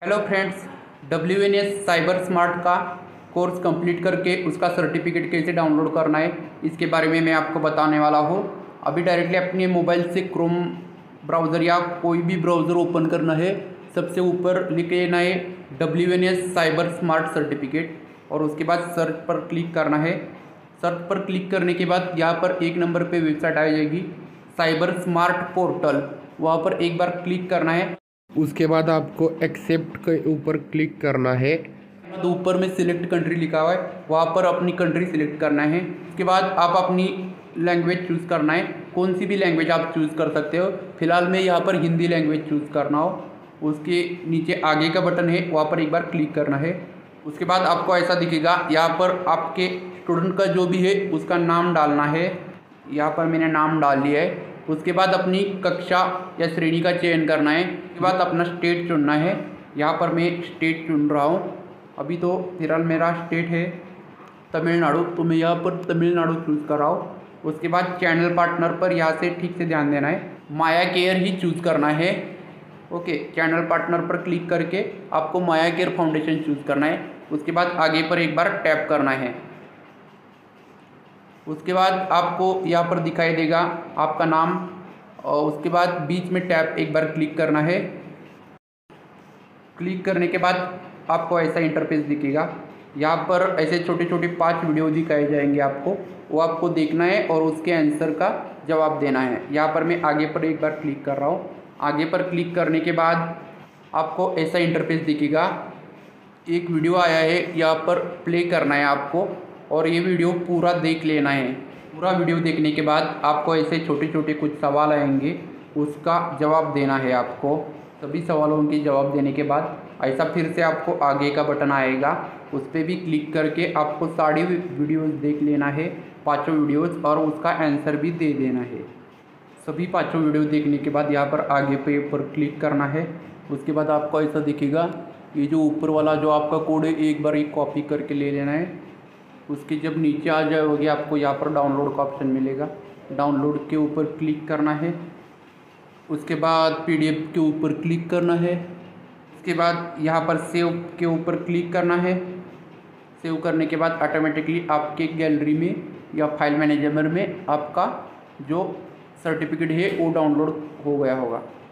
Hello friends, WNS cyber smart का course complete करके उसका सर्टिफिकेट कैसे डाउनलोड करना है इसके बारे में मैं आपको बताने वाला हूँ। अभी डायरेक्टली अपने मोबाइल से क्रोम ब्राउज़र या कोई भी ब्राउज़र ओपन करना है। सबसे ऊपर लिख लेना है WNS साइबर स्मार्ट सर्टिफिकेट और उसके बाद सर्च पर क्लिक करना है। सर्च पर क्लिक करने के बाद यहाँ पर एक नंबर पे वेबसाइट आ जाएगी साइबर स्मार्ट पोर्टल, वहाँ पर एक बार क्लिक करना है। उसके बाद आपको एक्सेप्ट के ऊपर क्लिक करना है। तो ऊपर में सिलेक्ट कंट्री लिखा हुआ है, वहाँ पर अपनी कंट्री सिलेक्ट करना है। उसके बाद आप अपनी लैंग्वेज चूज़ करना है, कौन सी भी लैंग्वेज आप चूज़ कर सकते हो। फिलहाल मैं यहाँ पर हिंदी लैंग्वेज चूज़ करना हो। उसके नीचे आगे का बटन है, वहाँ पर एक बार क्लिक करना है। उसके बाद आपको ऐसा दिखेगा, यहाँ पर आपके स्टूडेंट का जो भी है उसका नाम डालना है। यहाँ पर मैंने नाम डाल लिया है। उसके बाद अपनी कक्षा या श्रेणी का चयन करना है। उसके बाद अपना स्टेट चुनना है। यहाँ पर मैं स्टेट चुन रहा हूँ। अभी तो फिलहाल मेरा स्टेट है तमिलनाडु, तो मैं यहाँ पर तमिलनाडु चूज़ कर रहा हूँ। उसके बाद चैनल पार्टनर पर यहाँ से ठीक से ध्यान देना है, माया केयर ही चूज़ करना है। ओके, चैनल पार्टनर पर क्लिक करके आपको माया केयर फाउंडेशन चूज़ करना है। उसके बाद आगे पर एक बार टैप करना है। उसके बाद आपको यहाँ पर दिखाई देगा आपका नाम और उसके बाद बीच में टैप एक बार क्लिक करना है। क्लिक करने के बाद आपको ऐसा इंटरफेस दिखेगा। यहाँ पर ऐसे छोटे छोटे 5 वीडियो दिखाए जाएंगे आपको, वो आपको देखना है और उसके आंसर का जवाब देना है। यहाँ पर मैं आगे पर एक बार क्लिक कर रहा हूँ। आगे पर क्लिक करने के बाद आपको ऐसा इंटरफेस दिखेगा। एक वीडियो आया है, यहाँ पर प्ले करना है आपको और ये वीडियो पूरा देख लेना है। पूरा वीडियो देखने के बाद आपको ऐसे छोटे छोटे कुछ सवाल आएंगे, उसका जवाब देना है आपको। सभी सवालों के जवाब देने के बाद ऐसा फिर से आपको आगे का बटन आएगा, उस पर भी क्लिक करके आपको सारी वीडियोस देख लेना है, 5 वीडियोस, और उसका आंसर भी दे देना है। सभी 5 वीडियो देखने के बाद यहाँ पर आगे पे पर क्लिक करना है। उसके बाद आपको ऐसा दिखेगा, ये जो ऊपर वाला जो आपका कोड है एक बार ये कॉपी करके ले लेना है। उसके जब नीचे आ जाओगे आपको यहाँ पर डाउनलोड का ऑप्शन मिलेगा, डाउनलोड के ऊपर क्लिक करना है। उसके बाद PDF के ऊपर क्लिक करना है। उसके बाद यहाँ पर सेव के ऊपर क्लिक करना है। सेव करने के बाद ऑटोमेटिकली आपके गैलरी में या फाइल मैनेजर में आपका जो सर्टिफिकेट है वो डाउनलोड हो गया होगा।